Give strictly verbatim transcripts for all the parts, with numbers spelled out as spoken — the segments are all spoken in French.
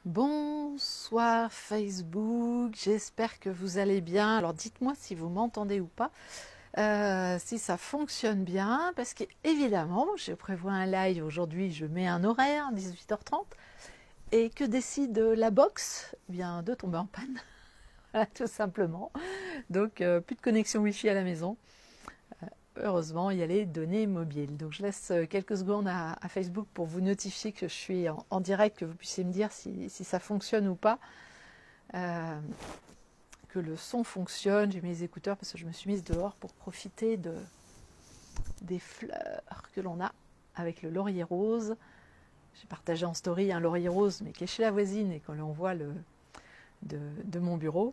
Bonsoir Facebook, j'espère que vous allez bien. Alors dites-moi si vous m'entendez ou pas, euh, si ça fonctionne bien, parce qu'évidemment, je prévois un live aujourd'hui, je mets un horaire, dix-huit heures trente, et que décide la box? Eh bien, de tomber en panne, voilà, tout simplement. Donc, euh, plus de connexion Wi-Fi à la maison. Heureusement, il y a les données mobiles. Donc je laisse quelques secondes à, à Facebook pour vous notifier que je suis en, en direct, que vous puissiez me dire si, si ça fonctionne ou pas. Euh, que le son fonctionne. J'ai mis les écouteurs parce que je me suis mise dehors pour profiter de, des fleurs que l'on a avec le laurier rose. J'ai partagé en story un laurier rose, mais qui est chez la voisine et qu'on voit le, de, de mon bureau.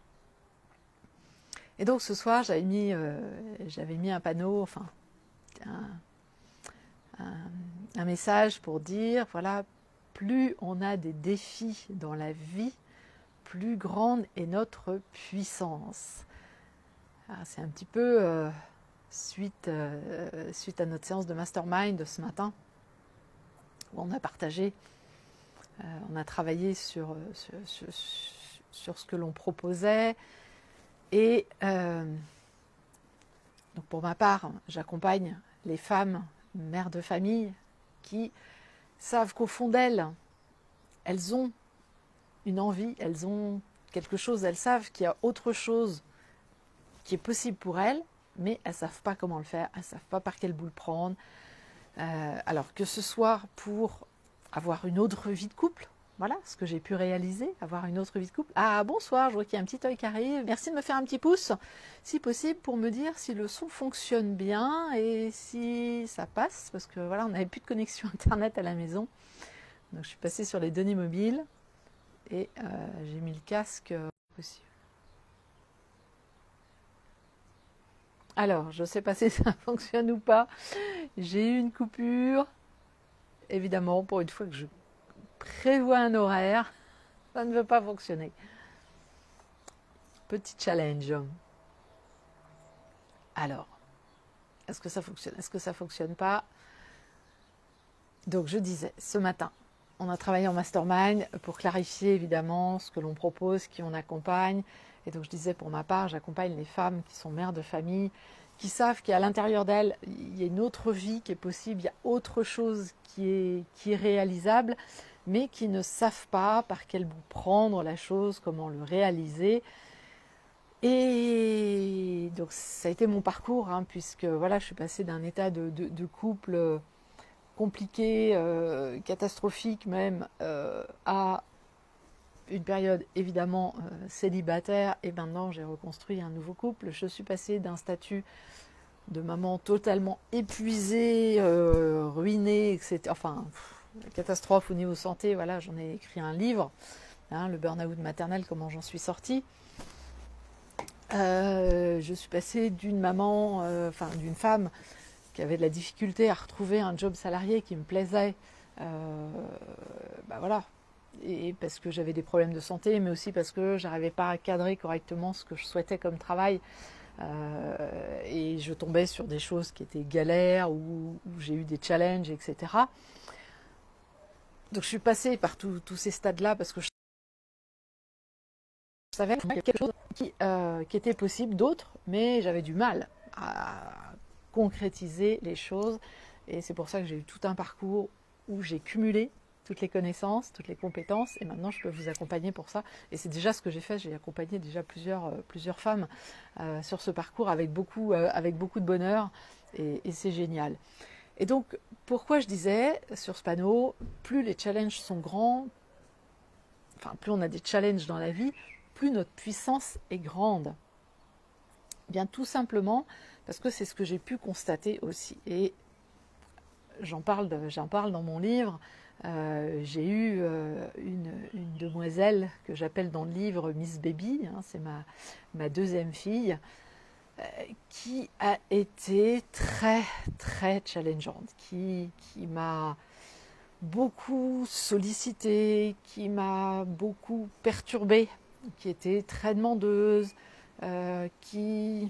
Et donc ce soir, j'avais mis, euh, j'avais mis un panneau, enfin, un, un, un message pour dire, voilà, plus on a des défis dans la vie, plus grande est notre puissance. C'est un petit peu euh, suite, euh, suite à notre séance de mastermind de ce matin, où on a partagé, euh, on a travaillé sur, sur, sur, sur ce que l'on proposait. Et euh, donc pour ma part, j'accompagne les femmes, mères de famille, qui savent qu'au fond d'elles, elles ont une envie, elles ont quelque chose, elles savent qu'il y a autre chose qui est possible pour elles, mais elles ne savent pas comment le faire, elles ne savent pas par quel bout le prendre. Euh, alors que ce soit pour avoir une autre vie de couple, voilà ce que j'ai pu réaliser, avoir une autre vie de couple. Ah bonsoir, je vois qu'il y a un petit œil qui arrive, merci de me faire un petit pouce, si possible, pour me dire si le son fonctionne bien et si ça passe, parce que voilà, on n'avait plus de connexion internet à la maison. Donc je suis passée sur les données mobiles et euh, j'ai mis le casque euh, possible. Alors, je ne sais pas si ça fonctionne ou pas. J'ai eu une coupure. Évidemment, pour une fois que je prévois un horaire, ça ne veut pas fonctionner. Petit challenge. Alors, est-ce que ça fonctionne? Est-ce que ça ne fonctionne pas? Donc, je disais, ce matin, on a travaillé en mastermind pour clarifier évidemment ce que l'on propose, qui on accompagne. Et donc, je disais, pour ma part, j'accompagne les femmes qui sont mères de famille, qui savent qu'à l'intérieur d'elles, il y a une autre vie qui est possible, il y a autre chose qui est, qui est réalisable, mais qui ne savent pas par quel bout prendre la chose, comment le réaliser. Et donc ça a été mon parcours, hein, puisque voilà, je suis passée d'un état de, de, de couple compliqué, euh, catastrophique même, euh, à une période évidemment euh, célibataire, et maintenant j'ai reconstruit un nouveau couple. Je suis passée d'un statut de maman totalement épuisée, euh, ruinée, et cetera. Enfin, pff, catastrophe au niveau santé, voilà, j'en ai écrit un livre, hein, le burn-out maternel, comment j'en suis sortie. Euh, je suis passée d'une maman, euh, enfin d'une femme qui avait de la difficulté à retrouver un job salarié qui me plaisait, euh, bah voilà, et parce que j'avais des problèmes de santé, mais aussi parce que j'arrivais pas à cadrer correctement ce que je souhaitais comme travail. Euh, et je tombais sur des choses qui étaient galères, où, où j'ai eu des challenges, et cetera. Donc je suis passée par tous ces stades-là parce que je savais qu'il y avait quelque chose qui, euh, qui était possible, d'autres, mais j'avais du mal à concrétiser les choses. Et c'est pour ça que j'ai eu tout un parcours où j'ai cumulé toutes les connaissances, toutes les compétences, et maintenant je peux vous accompagner pour ça. Et c'est déjà ce que j'ai fait, j'ai accompagné déjà plusieurs, euh, plusieurs femmes euh, sur ce parcours avec beaucoup, euh, avec beaucoup de bonheur, et, et c'est génial. Et donc, pourquoi je disais sur ce panneau, plus les challenges sont grands, enfin plus on a des challenges dans la vie, plus notre puissance est grande. Bien tout simplement parce que c'est ce que j'ai pu constater aussi. Et j'en parle, de, j'en parle dans mon livre. Euh, j'ai eu euh, une, une demoiselle que j'appelle dans le livre Miss Baby, hein, c'est ma, ma deuxième fille, euh, qui a été très très challengeante, qui, qui m'a beaucoup sollicitée, qui m'a beaucoup perturbée, qui était très demandeuse, euh, qui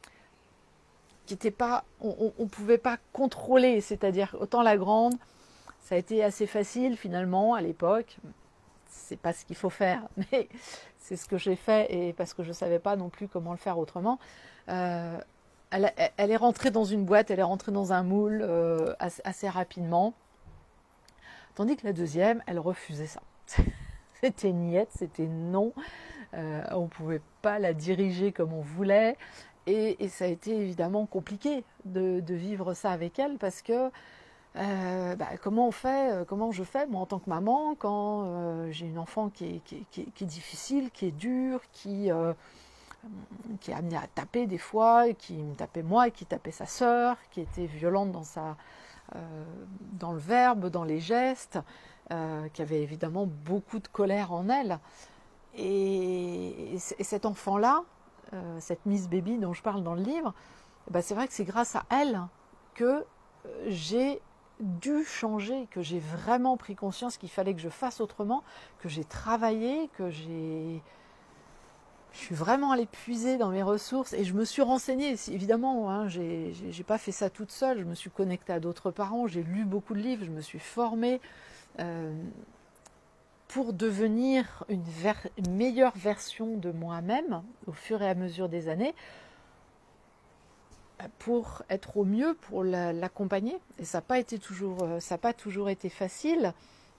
qui était pas, on ne pouvait pas contrôler, c'est-à-dire autant la grande, Ça a été assez facile finalement à l'époque. C'est pas ce qu'il faut faire, mais c'est ce que j'ai fait et parce que je savais pas non plus comment le faire autrement. Euh, elle, elle est rentrée dans une boîte, elle est rentrée dans un moule euh, assez, assez rapidement. Tandis que la deuxième, elle refusait ça. C'était niette, c'était non. Euh, on ne pouvait pas la diriger comme on voulait. Et, et ça a été évidemment compliqué de, de vivre ça avec elle parce que euh, bah, comment on fait, comment je fais moi en tant que maman quand euh, j'ai une enfant qui est, qui, est, qui, est, qui est difficile, qui est dure, qui, euh, qui est amenée à taper des fois, qui me tapait moi et qui tapait sa sœur, qui était violente dans, sa, euh, dans le verbe, dans les gestes, euh, qui avait évidemment beaucoup de colère en elle. Et, et cet enfant-là, euh, cette Miss Baby dont je parle dans le livre, bah c'est vrai que c'est grâce à elle que j'ai dû changer, que j'ai vraiment pris conscience qu'il fallait que je fasse autrement, que j'ai travaillé, que j'ai... Je suis vraiment allée puiser dans mes ressources et je me suis renseignée, évidemment, hein, j'ai, j'ai pas fait ça toute seule, je me suis connectée à d'autres parents, j'ai lu beaucoup de livres, je me suis formée euh, pour devenir une, ver- une meilleure version de moi-même au fur et à mesure des années, pour être au mieux, pour la, l'accompagner. Et ça n'a pas été toujours, ça n'a pas toujours été facile.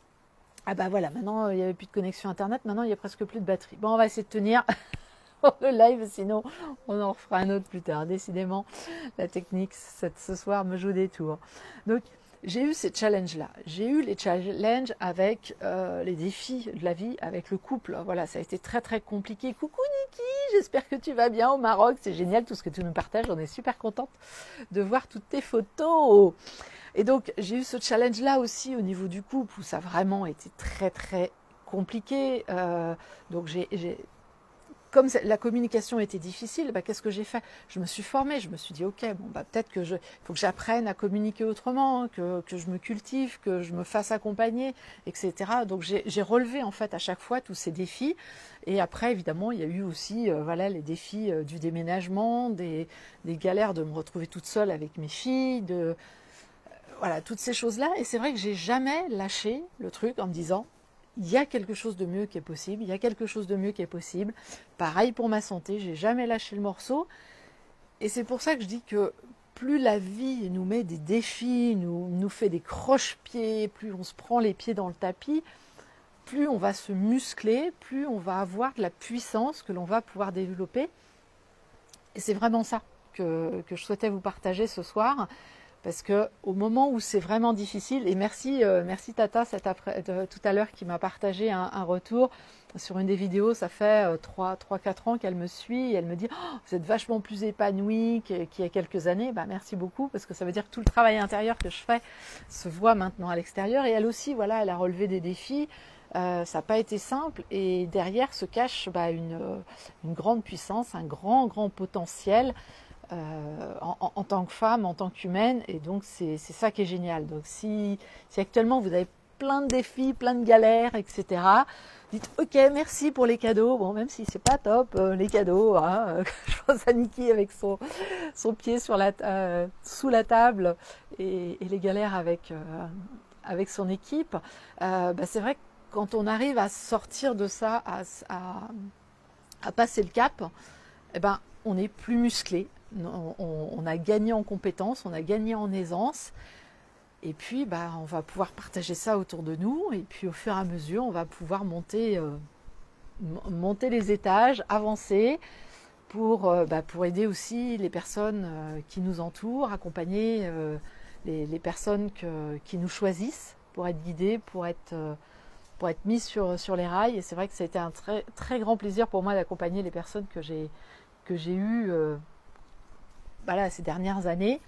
Ah bah voilà, maintenant il n'y avait plus de connexion internet, maintenant il n'y a presque plus de batterie. Bon, on va essayer de tenir pour le live, sinon on en refera un autre plus tard. Décidément, la technique cette, ce soir me joue des tours. Donc j'ai eu ces challenges-là. J'ai eu les challenges avec euh, les défis de la vie, avec le couple. Voilà, ça a été très très compliqué. Coucou Niki, j'espère que tu vas bien au Maroc. C'est génial tout ce que tu nous partages. On est super contente de voir toutes tes photos. Et donc j'ai eu ce challenge-là aussi au niveau du couple où ça a vraiment été très très compliqué. Euh, donc j'ai... j'ai Comme la communication était difficile, bah, qu'est-ce que j'ai fait? Je me suis formée, je me suis dit, ok, bon, bah, peut-être que je, faut que j'apprenne à communiquer autrement, que, que je me cultive, que je me fasse accompagner, et cetera. Donc j'ai, j'ai relevé en fait à chaque fois tous ces défis. Et après, évidemment, il y a eu aussi euh, voilà, les défis euh, du déménagement, des, des galères de me retrouver toute seule avec mes filles, de, euh, voilà, toutes ces choses-là. Et c'est vrai que j'ai jamais lâché le truc en me disant, il y a quelque chose de mieux qui est possible, il y a quelque chose de mieux qui est possible. Pareil pour ma santé, j'ai jamais lâché le morceau. Et c'est pour ça que je dis que plus la vie nous met des défis, nous, nous fait des croche-pieds, plus on se prend les pieds dans le tapis, plus on va se muscler, plus on va avoir de la puissance que l'on va pouvoir développer. Et c'est vraiment ça que, que je souhaitais vous partager ce soir. Parce que au moment où c'est vraiment difficile, et merci, euh, merci Tata cet après, de, tout à l'heure qui m'a partagé un, un retour sur une des vidéos, ça fait euh, trois quatre ans qu'elle me suit, et elle me dit oh, vous êtes vachement plus épanouie qu'il y a quelques années. Bah, merci beaucoup, parce que ça veut dire que tout le travail intérieur que je fais se voit maintenant à l'extérieur, et elle aussi, voilà, elle a relevé des défis, euh, ça n'a pas été simple, et derrière se cache bah, une, une grande puissance, un grand, grand potentiel, Euh, en, en, en tant que femme, en tant qu'humaine, et donc c'est ça qui est génial. Donc si, si actuellement vous avez plein de défis, plein de galères, et cetera, dites ok, merci pour les cadeaux, bon même si c'est pas top, euh, les cadeaux, hein, je pense à Niki avec son, son pied sur la, euh, sous la table, et, et les galères avec, euh, avec son équipe, euh, bah c'est vrai que quand on arrive à sortir de ça, à, à, à passer le cap, eh ben, on est plus musclé. On, on, on a gagné en compétences, on a gagné en aisance, et puis bah, on va pouvoir partager ça autour de nous, et puis au fur et à mesure on va pouvoir monter, euh, monter les étages, avancer pour, euh, bah, pour aider aussi les personnes euh, qui nous entourent, accompagner euh, les, les personnes que, qui nous choisissent pour être guidées, pour être, euh, pour être mises sur, sur les rails. Et c'est vrai que ça a été un très, très grand plaisir pour moi d'accompagner les personnes que j'ai que j'ai eues euh, voilà, ces dernières années,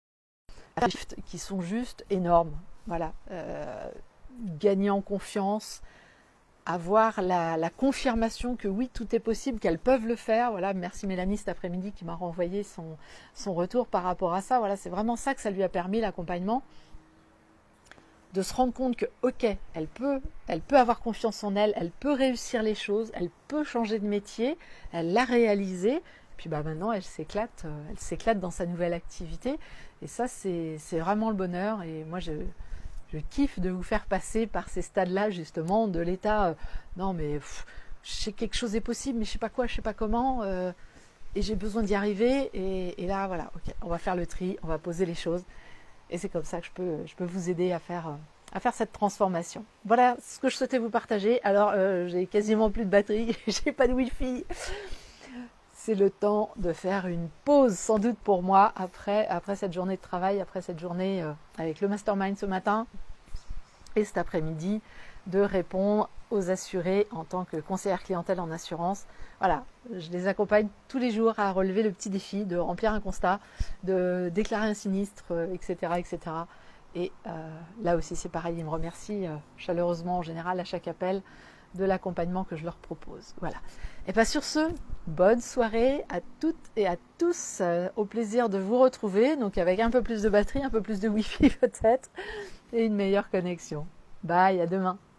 qui sont juste énormes. Voilà, euh, gagner en confiance, avoir la, la confirmation que oui, tout est possible, qu'elles peuvent le faire. Voilà, merci Mélanie cet après-midi qui m'a renvoyé son, son retour par rapport à ça. Voilà, c'est vraiment ça que ça lui a permis, l'accompagnement, de se rendre compte que ok, elle peut, elle peut avoir confiance en elle, elle peut réussir les choses, elle peut changer de métier, elle l'a réalisé. Puis bah maintenant, elle s'éclate, elle s'éclate dans sa nouvelle activité. Et ça, c'est vraiment le bonheur. Et moi, je, je kiffe de vous faire passer par ces stades-là, justement, de l'état, euh, non mais pff, je sais que quelque chose est possible, mais je sais pas quoi, je sais pas comment, euh, et j'ai besoin d'y arriver, et, et là, voilà, ok, on va faire le tri, on va poser les choses, et c'est comme ça que je peux, je peux vous aider à faire, euh, à faire cette transformation. Voilà ce que je souhaitais vous partager. Alors, euh, j'ai quasiment plus de batterie, j'ai pas de wifi. C'est le temps de faire une pause, sans doute pour moi, après, après cette journée de travail, après cette journée euh, avec le mastermind ce matin, et cet après-midi, de répondre aux assurés en tant que conseillère clientèle en assurance. Voilà, je les accompagne tous les jours à relever le petit défi de remplir un constat, de déclarer un sinistre, euh, et cetera, et cetera. Et euh, là aussi, c'est pareil, ils me remercient euh, chaleureusement en général à chaque appel de l'accompagnement que je leur propose. Voilà. Et bien sur ce, bonne soirée à toutes et à tous. Euh, au plaisir de vous retrouver, donc avec un peu plus de batterie, un peu plus de wifi peut-être, et une meilleure connexion. Bye, à demain.